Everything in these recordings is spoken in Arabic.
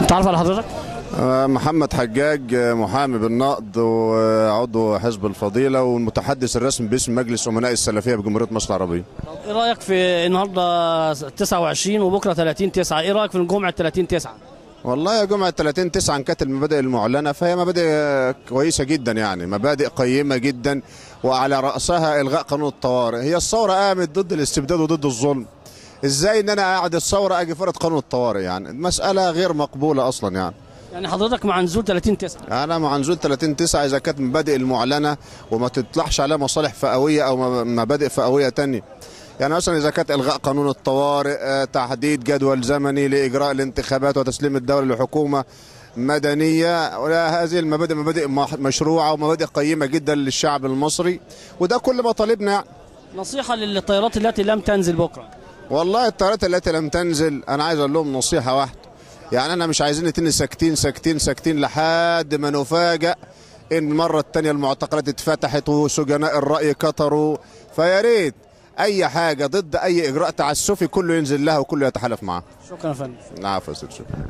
تعرف على حضرتك؟ محمد حجاج، محامي بالنقد وعضو حزب الفضيلة والمتحدث الرسمي باسم مجلس أمناء السلفية بجمهورية مصر العربية. ايه رايك في النهارده 29 وبكره 30/9؟ ايه رايك في جمعه 30/9؟ والله يا جمعة 30/9 إن كانت المبادئ المعلنة فهي مبادئ كويسة جدا، يعني مبادئ قيمة جدا، وعلى رأسها إلغاء قانون الطوارئ. هي الثورة قامت ضد الاستبداد وضد الظلم، ازاي ان انا قاعد الثورة اجي فرض قانون الطوارئ؟ يعني مسألة غير مقبولة اصلا. يعني حضرتك مع نزول 30/9؟ انا مع نزول 30/9 اذا كانت مبادئ المعلنة وما تطلعش عليها مصالح فئوية او مبادئ فئوية تانية. يعني مثلا اذا كانت الغاء قانون الطوارئ، تحديد جدول زمني لاجراء الانتخابات وتسليم الدولة لحكومة مدنية، هذه المبادئ مبادئ مشروعة ومبادئ قيمة جدا للشعب المصري، وده كل مطالبنا. يعني نصيحة للطيارات التي لم تنزل بكرة. والله الطيارات التي لم تنزل انا عايز اقول لهم نصيحة واحدة، يعني انا مش عايزين نتني ساكتين ساكتين ساكتين لحد ما نفاجأ ان المرة الثانية المعتقلات اتفتحت وسجناء الرأي كتروا. فيا ريت اي حاجة ضد اي اجراء تعسفي كله ينزل لها وكله يتحالف معاه. شكرا يا فندم. عفوا يا سيدي، شكرا.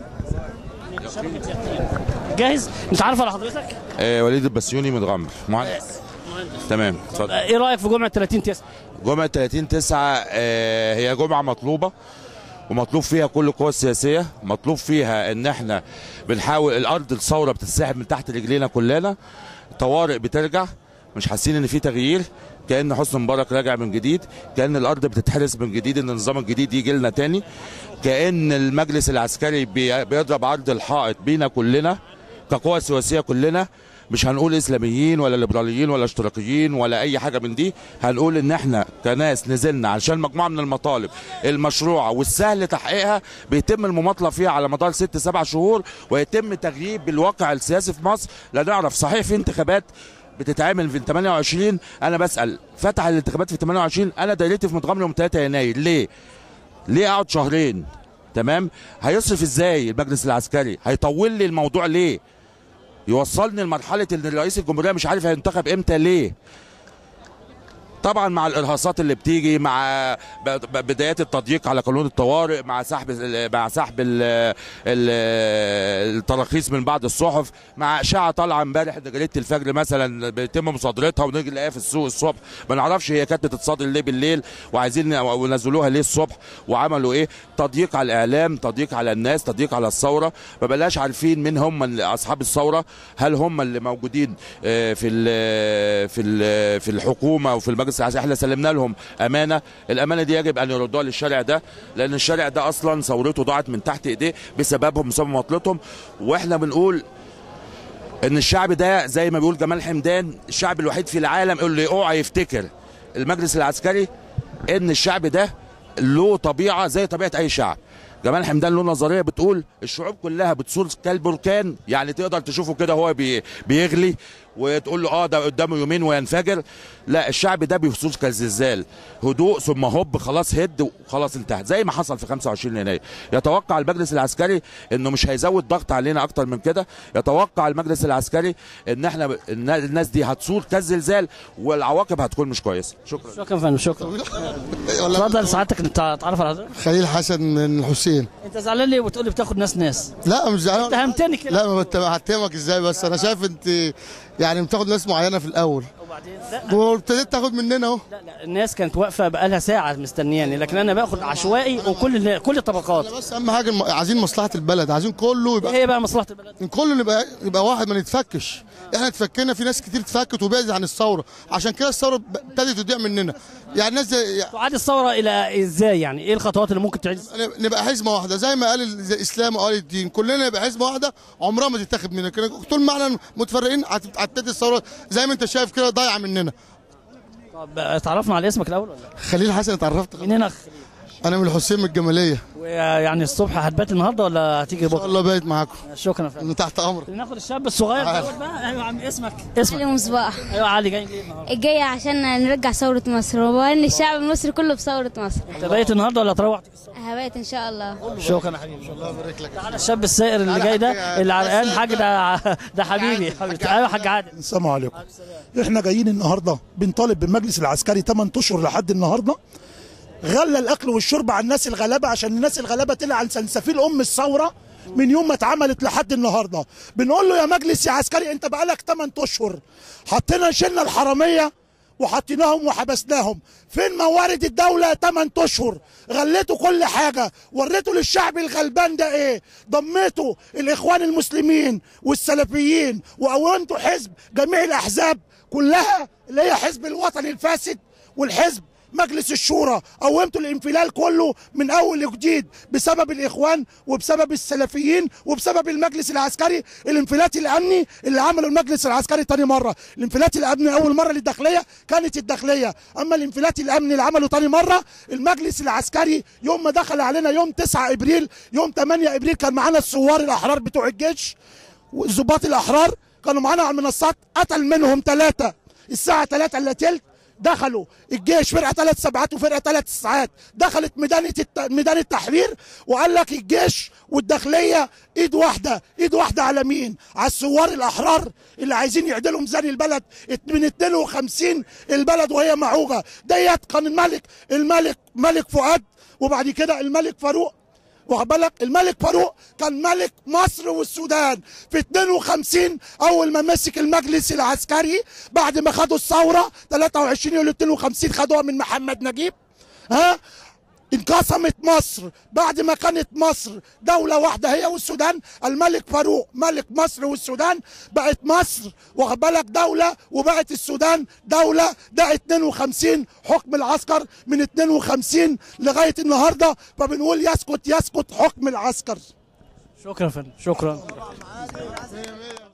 جاهز؟ نتعرف على حضرتك؟ وليد البسيوني متغمر مهندس. تمام، اتفضل. ايه رايك في جمعه 30/9؟ جمعه 30/9 هي جمعه مطلوبه، ومطلوب فيها كل القوى السياسيه، مطلوب فيها ان احنا بنحاول الارض الثوره بتتسحب من تحت رجلينا كلنا، طوارئ بترجع، مش حاسين ان في تغيير، كأن حسني مبارك راجع من جديد، كأن الارض بتتحرس من جديد، ان النظام الجديد يجي لنا تاني، كأن المجلس العسكري بيضرب عرض الحائط بينا كلنا كقوى سياسيه كلنا. مش هنقول اسلاميين ولا ليبراليين ولا اشتراكيين ولا اي حاجه من دي، هنقول ان احنا كناس نزلنا علشان مجموعه من المطالب المشروعه والسهل تحقيقها بيتم المماطله فيها على مدار 6-7 شهور، ويتم تغييب الواقع السياسي في مصر. لا نعرف صحيح في انتخابات بتتعمل في 28، انا بسال فتح الانتخابات في 28، انا دايرتي في متغمر يوم 3 يناير، ليه اقعد شهرين؟ تمام، هيصرف ازاي المجلس العسكري؟ هيطول لي الموضوع ليه؟ يوصلني لمرحله ان رئيس الجمهوريه مش عارف هينتخب امتى ليه؟ طبعا مع الارهاصات اللي بتيجي، مع بدايات التضييق على قانون الطوارئ، مع سحب التراخيص من بعض الصحف، مع اشاعه طالعه امبارح ان جريده الفجر مثلا بيتم مصادرتها ونيجي نلاقيها في السوق الصبح، ما نعرفش هي كانت بتتصادر ليه بالليل وعايزين ينزلوها ليه الصبح، وعملوا ايه؟ تضييق على الاعلام، تضييق على الناس، تضييق على الثوره. ما بقناش عارفين مين هم اصحاب الثوره، هل هم اللي موجودين في الحكومه وفي المجلس؟ احنا سلمنا لهم امانه، الامانه دي يجب ان يردوها للشارع ده، لان الشارع ده اصلا ثورته ضاعت من تحت ايديه بسببهم، بسبب مطلتهم. واحنا بنقول ان الشعب ده زي ما بيقول جمال حمدان، الشعب الوحيد في العالم اللي اوعى يفتكر المجلس العسكري ان الشعب ده له طبيعه زي طبيعه اي شعب. جمال حمدان له نظريه بتقول الشعوب كلها بتصور كالبركان، يعني تقدر تشوفه كده هو بيغلي وتقول له ده قدامه يومين وينفجر. لا، الشعب ده بيصور كالزلزال، هدوء ثم هوب، خلاص هد وخلاص انتهت، زي ما حصل في 25 يناير. يتوقع المجلس العسكري انه مش هيزود ضغط علينا اكتر من كده، يتوقع المجلس العسكري ان احنا الناس دي هتصور كالزلزال والعواقب هتكون مش كويسه. شكرا. شكرا فندم، شكرا. اتفضل سعادتك، انت تعرف على حضرتك؟ خليل حسن من الحسين. انت زعلان ليه وبتقول لي بتاخد ناس؟ لا مش زعلان، اتهمتني كده. لا ما هتهمك ازاي، بس انا شايف انت يعني بتاخد ناس معينه في الاول وبعدين وابتديت تاخد مننا اهو. لا الناس كانت واقفه بقالها ساعه مستنياني، لكن انا باخد عشوائي وكل الطبقات. بس اهم حاجه عايزين مصلحه البلد، عايزين كله يبقى. ايه بقى مصلحه البلد؟ كله يبقى واحد، ما نتفكش. احنا اتفكينا، في ناس كتير اتفكت وبعدت عن الثوره، عشان كده الثوره ابتدت تضيع مننا. يعني الناس تعاد الثوره الى ازاي؟ يعني ايه الخطوات اللي ممكن تعيد؟ نبقى حزمه واحده زي ما قال الاسلام وقال الدين، كلنا نبقى حزمه واحده عمرها ما تتاخد مننا. طول ما احنا متفرقين هتبتدي الثوره زي ما انت شايف كده ضايعه مننا. طب تعرفنا على اسمك الاول ولا؟ خليل حسن. اتعرفت منين يا خليل؟ انا من الحسين من الجماليه. ويعني الصبح هتبات النهارده ولا هتيجي بكره؟ ان شاء الله بايت معاكم. شكرا يا فندم. تحت امرك. ناخد الشاب الصغير دوت بقى. ايوه يا عم، اسمك علي مصباح. ايوه علي، جاي ليه النهارده؟ جاي عشان نرجع ثوره مصر، وان الشعب المصري كله في ثوره مصر. انت بايت النهارده ولا هتروح؟ هبات ان شاء الله. شكرا يا حبيبي. الله يبارك لك. تعالى الشاب السائر اللي جاي ده، اللي عرقان حاج، ده حبيبي. ايوه حاج عادل. السلام عليكم. احنا جايين النهارده بنطالب بالمجلس العسكري 8 اشهر لحد النهارده غلى الاكل والشرب على الناس الغلابه، عشان الناس الغلابه طلع على سلسفيل ام الثوره من يوم ما اتعملت لحد النهارده. بنقول له يا مجلس يا عسكري انت بقالك 8 اشهر شلنا الحراميه وحطيناهم وحبسناهم، فين موارد الدولة 8 اشهر؟ غليتوا كل حاجة، وريتوا للشعب الغلبان ده ايه؟ ضميتوا الاخوان المسلمين والسلفيين وقومتوا حزب جميع الاحزاب كلها اللي هي حزب الوطني الفاسد والحزب مجلس الشورى، قومتوا الانفلال كله من اول وجديد بسبب الاخوان وبسبب السلفيين وبسبب المجلس العسكري. الانفلات الامني اللي عمله المجلس العسكري تاني مره، الانفلات الامني اول مره للداخليه كانت الداخليه، اما الانفلات الامني اللي عمله تاني مره المجلس العسكري يوم ما دخل علينا يوم 9 ابريل، يوم 8 ابريل كان معانا الثوار الاحرار بتوع الجيش والضباط الاحرار كانوا معانا على المنصات، قتل منهم 3 الساعه 3 الا تلت، دخلوا الجيش فرقه 3 سبعات وفرقه 3 ساعات، دخلت ميدان التحرير وقال لك الجيش والداخليه ايد واحده، ايد واحده على مين؟ على الثوار الاحرار اللي عايزين يعدلوا ميزان البلد من 52 البلد وهي معوجه. ديت كان الملك فؤاد وبعد كده الملك فاروق، واخد بالك؟ الملك فاروق كان ملك مصر والسودان في 52 اول ما مسك المجلس العسكري بعد ما خدوا الثوره 23 يوليو 52 خدوها من محمد نجيب. انقسمت مصر بعد ما كانت مصر دولة واحدة هي والسودان، الملك فاروق ملك مصر والسودان، بقت مصر واخد بالك دولة وبقت السودان دولة. ده 52 حكم العسكر من 52 لغاية النهاردة، فبنقول يسقط حكم العسكر. شكرا يا فندم، شكرا.